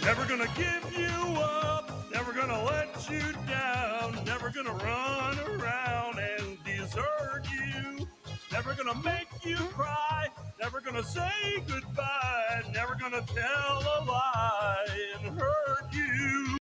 Never gonna give you up, never gonna let you down, never gonna run around and desert you, never gonna make you cry, never gonna say goodbye, never gonna tell a lie and hurt you.